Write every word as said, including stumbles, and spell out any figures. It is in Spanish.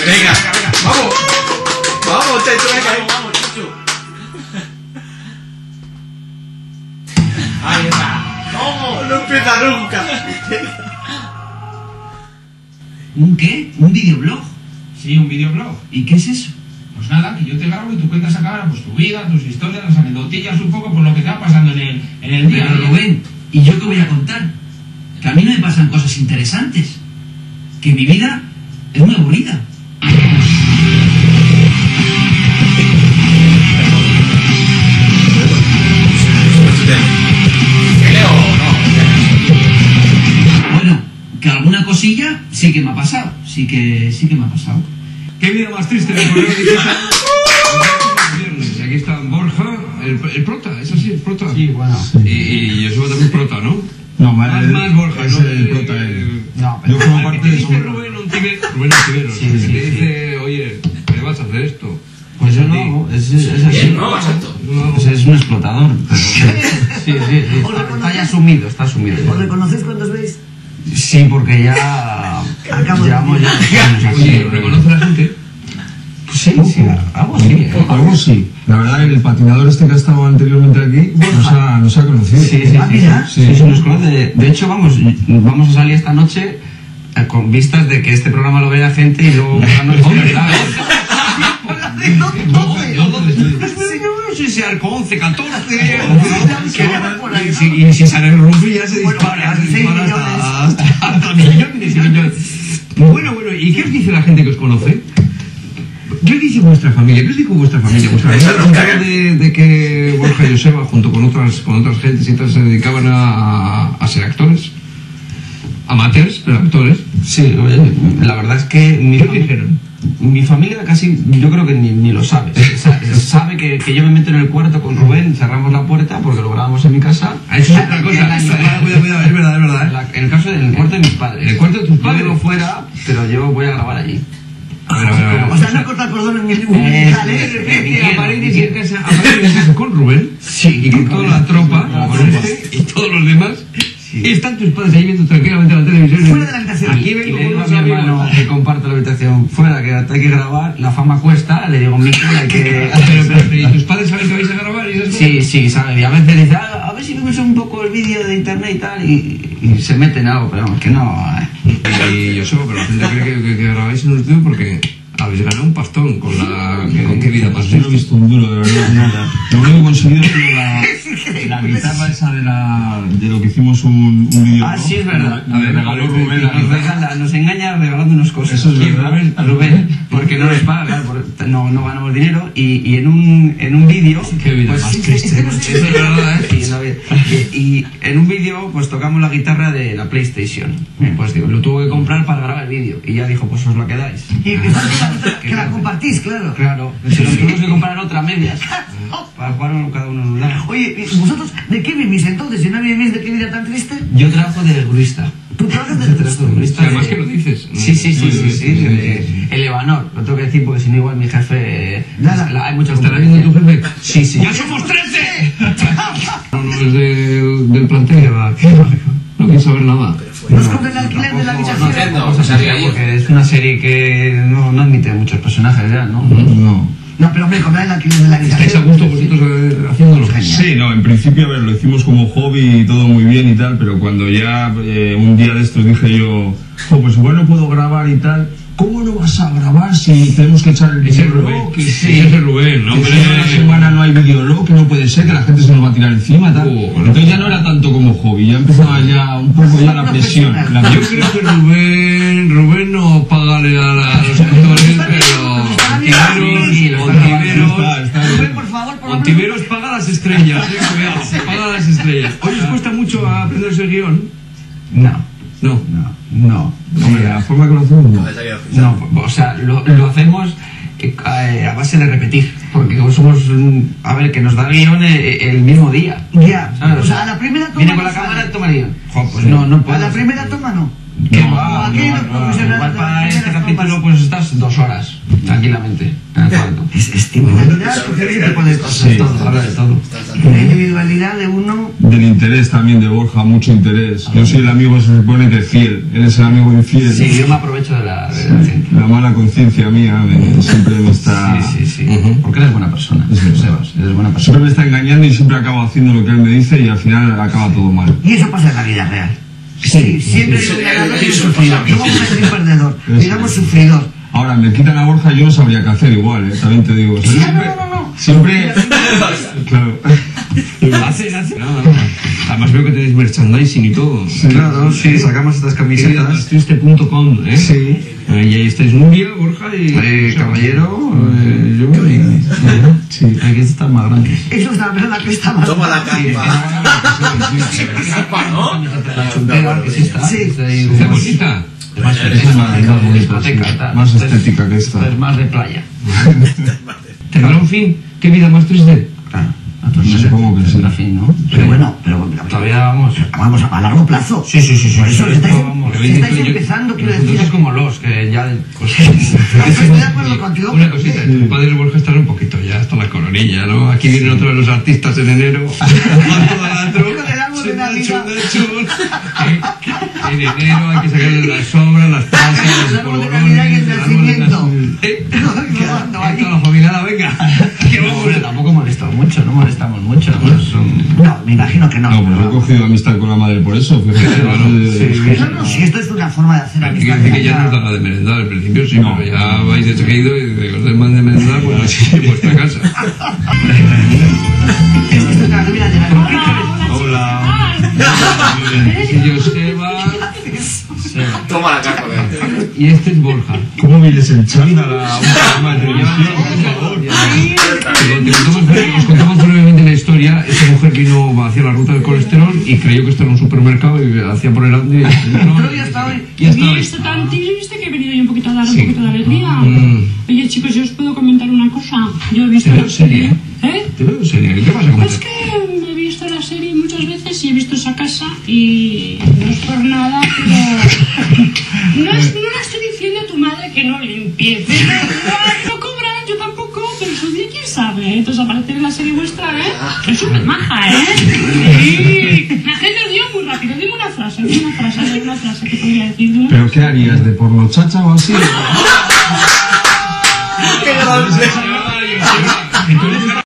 Venga, vamos. Vamos, Chechu, venga. Vamos, Chechu. Ahí está. ¿Cómo? No empieza nunca. ¿Un qué? ¿Un videoblog? Sí, un videoblog. ¿Y qué es eso? Pues nada, que yo te grabo y tú cuentas a cámara pues tu vida, tus historias, las anecdotillas, un poco por lo que te va pasando en el, en el día. Pero Rubén, ¿y yo qué voy a contar? Que a mí no me pasan cosas interesantes. Que mi vida es muy aburrida. Bueno, que alguna cosilla sí que me ha pasado. Sí que, sí que me ha pasado. ¿Qué vida más triste de correo digital? Y aquí está Borja, el, el prota, es así, el prota. Sí, bueno. Y, y yo soy también prota, ¿no? No, más, más, más Borja, es ¿no? el prota él. No, pero yo formo parte de su... Dice Rubén Ontiveros, Rubén Ontiveros, Sí, que sí, te sí. dice, oye, ¿qué vas a hacer esto? Pues yo no, es, es, es así. Bien, ¿no? Exacto. Pues es un explotador. Pero... sí, sí, sí. Está, está ya asumido, está asumido. ¿Os reconocéis cuando os veis? Sí, porque ya... Llevamos ya... Oye, ¿reconoce la gente? Pues sí, sí, algo así. ¿eh? Algo sí. La verdad, el patinador este que ha estado anteriormente aquí nos ha, nos ha conocido. Sí, sí, Ah, sí, mira. sí, sí, nos conoce. De, de hecho, vamos, vamos a salir esta noche eh, con vistas de que este programa lo vea gente y luego... Hombre, no sé si al once, catorce... Y si sale el rugby ya se dispara, se dispara hasta, hasta, hasta millones y millones. Bueno, bueno, ¿y qué os dice la gente que os conoce? ¿Qué os dice vuestra familia? ¿Qué os dijo vuestra familia? ¿Vuestra familia os contaba de, de que Borja y Joseba, junto con otras, con otras gentes y tal, se dedicaban a, a ser actores? Amateurs, pero actores. Sí, oye, la verdad es que mi, ¿Qué fam- dijeron? mi familia casi, yo creo que ni, ni lo sabe. Sa- sabe que, que yo me meto en el cuarto con Rubén, cerramos la puerta porque lo grabamos en mi casa. Ah, eso es otra cosa. Cuidado, cuidado, cuidado, es verdad, es verdad. En, la- en el caso del cuarto de mis padres. ¿En el cuarto de tus Yo padres? vivo fuera, pero yo voy a grabar allí. A ver, a ver, a ver. O sea, no cortar cordón en mi Eh, musical, Y ¿eh? aparece en casa, aparece en casa con Rubén Sí, y con toda la tropa, la con tropa. este y todos los demás. Y están tus padres ahí viendo tranquilamente la televisión. Fuera de la habitación. Aquí Y vengo le con digo a unos mi hermano amigos. que comparte la habitación fuera, que hay que grabar, la fama cuesta, le digo, Miquel, hay que... Pero, pero, pero, ¿y tus padres saben que vais a grabar? Y esas cosas? Sí, sí, sabe. Y a veces dice, ah, a ver si vemos un poco el vídeo de internet y tal, y, y se mete en algo, pero vamos, que no... eh. Y yo sé, pero la gente cree que, que, que grabáis en un estudio porque habéis ganado un pastón con la... ¿Con qué vida más Yo no he visto un duro, de verdad, nada. Lo único que he conseguido es la, la guitarra esa de, la, de lo que hicimos un, un vídeo. Ah, sí, es verdad. A ver, regaló Rubén la Nos, guitarra. regala, nos engaña regalándonos cosas. Eso es Sí, verdad. Rubén, Rubén, porque no nos paga, claro, por- no, no ganamos dinero, y, y en un, en un vídeo... Qué vida más triste. Eso es verdad, ¿eh? Y, en la vida- y- y en un vídeo, pues tocamos la guitarra de la PlayStation. Pues digo, lo tuvo que comprar para grabar el vídeo, y ya dijo, pues os la quedáis. Y que que la compartís, claro. Claro, se nos tuvimos que comprar otra medias para jugar cada uno en un lado. Oye, ¿y vosotros de qué vivís entonces? Si no vivís, ¿de qué vida tan triste? Yo trabajo de grurista. ¿Tú trabajas de Trabajo de grurista. Además que lo dices. Sí, sí, sí, sí, sí, de- el Evanor, lo tengo que decir porque si no igual mi jefe... Nada. la- hay mucha ¿Estará viendo tu jefe? Sí, sí. ¡Ya somos trece! No, no es del, del plantel, ya va. No quiero saber nada. ¿Nos cobran el alquiler de la habitación? Entiendo. O sea, porque es una serie que no, no admite muchos personajes ya, ¿no? No. No, pero hombre, cobrar el alquiler de la ¿Estáis a habitación. gusto vosotros eh, haciéndolo? Sí, no, en principio, a ver, lo hicimos como hobby y todo muy bien y tal, pero cuando ya eh, un día de estos dije yo, "Jo, pues igual no puedo grabar y tal, ¿cómo no vas a grabar si tenemos que echar el Ese es videolog? Rubén. Que Sí, sí, ese es Rubén, ¿no? que si en una semana no hay videolog, que no puede ser, que la gente se nos va a tirar encima, tal. Uh, Entonces ya no era tanto como hobby, ya empezaba ya un poco ya la presión. La Yo presión. creo que Rubén, Rubén no paga a, la- a los actores, pero Ontiveros, Ontiveros, Está bien. Rubén, por favor, por favor. Ontiveros paga las estrellas, eh, cuidado, paga las estrellas. Oye, ¿os cuesta mucho aprenderse el guión? No, No. no, no. Hombre, la forma que lo hacemos, no. No, o sea, lo, lo hacemos eh, a base de repetir, porque somos, mm, a ver, que nos da guión el, el mismo día. Ya, ¿Sabes? o sea, a la primera toma Viene con la no sale. cámara, toma el guión. Jo, pues no, no A puedo. la primera toma no. Que No, va, aquí no, los no, profesionales igual de para las este primeras capítulo tomas. pues estás dos horas, tranquilamente, en el cuarto. Es estimulabilidad, cualquier tipo de cosas. De todo, habla de todo. La individualidad de uno. Del interés también de Borja, mucho interés. Yo soy el amigo, se supone que fiel. Él es el amigo infiel. Sí, yo me aprovecho de la, de la gente. La mala conciencia mía me- siempre me está... Sí, sí, sí. Porque eres buena persona, Es verdad. Sebas, eres buena persona. Siempre me está engañando y siempre acabo haciendo lo que él me dice y al final acaba todo mal. Y eso pasa en la vida real. Sí, siempre hay un ganador y un sufridor. No vamos a decir perdedor, digamos sufridor. Ahora, me quitan a Borja, yo no sabría qué hacer igual, ¿eh? También te digo. O sea, Sí, siempre, no, no, no. siempre... Claro. Hace, hace. No, no. Además veo que tenéis merchandising y todo. Claro, sí, sacamos estas camisetas. Triste punto com, ¿eh? Sí. Eh, y ahí estáis Nuria, Borja y... Eh, caballero, eh, yo y... Sí. Aquí está más grande. Eso es la verdad que está mal. Toma la capa. La chuntera, que es esta. Sí. Esta ahí, Esta como- cosita. Más Esa es estética, más- de más bonita, discoteca sí. y tal. Más Esta es- estética que esta. esta es más de playa. ¿Tendrá un fin? ¿Qué vida más triste? Claro. Yo supongo que sí. Tendrá fin, ¿no? Pero bueno, pero Todavía vamos. vamos a, a largo plazo. Sí, sí, sí, sí. Por eso Esto, estáis, vamos, si habéis estáis dicho, yo- empezando, quiero nosotros decir. es como los que ya... Pues, Estoy de acuerdo contigo. una cosita, tu padre Borja estará un poquito ya hasta la coronilla, ¿no? Aquí vienen otros de los artistas en enero. Con el árbol de Navidad. En enero hay que sacarle las sobras, las pasas, El los árbol de polvorones, Navidad y el el árbol de nacimiento. Navidad. ¿Eh? Rodando ahí. Toda la familiada, venga. Que vamos, hombre, tampoco molestamos mucho, no molestamos mucho. ¿no? Son- No, me imagino que no. No, pues he cogido amistad con la madre por eso. Fíjate, Claro, ¿no? sí. No, no, si esto es una forma de hacer Quiero amistad. decir que ya nos da la de merendar al principio, sí, No. pero ya vais de seguido y de que os den más de merendar, pues así en vuestra casa. Esto es una vida de la Hola. Y yo, Seba, Seba. Toma la capa. ¿eh? Y este es Borja. ¿Cómo vienes en chándal a un programa de televisión? Te contamos- Os contamos brevemente la historia. Esta mujer vino hacia la ruta del colesterol y creyó que esto era un supermercado y hacía por el ande. Pero ya está hoy. Y hasta Y hoy. esto tan triste que he venido yo un poquito a dar un Sí. poquito de alegría. Mm. Oye, chicos, yo os puedo comentar una cosa. Yo he visto Te veo la serie. seria. ¿Eh? Te veo seria. ¿Qué pasa con Es esto? que he visto la serie muchas veces y he visto esa casa y no es por nada, pero no, es, no le estoy diciendo a tu madre que no limpie, pero no, no cobran, yo tampoco, pero su día quién sabe. Entonces aparece en la serie vuestra, ¿eh? Que es súper maja, ¿eh? Sí. La gente lo digo muy rápido, dime una frase, dime una frase, dime una frase que podría decir. Dime una ¿Pero qué harías? ¿De porno chacha o así? ¡Qué grande! Entonces,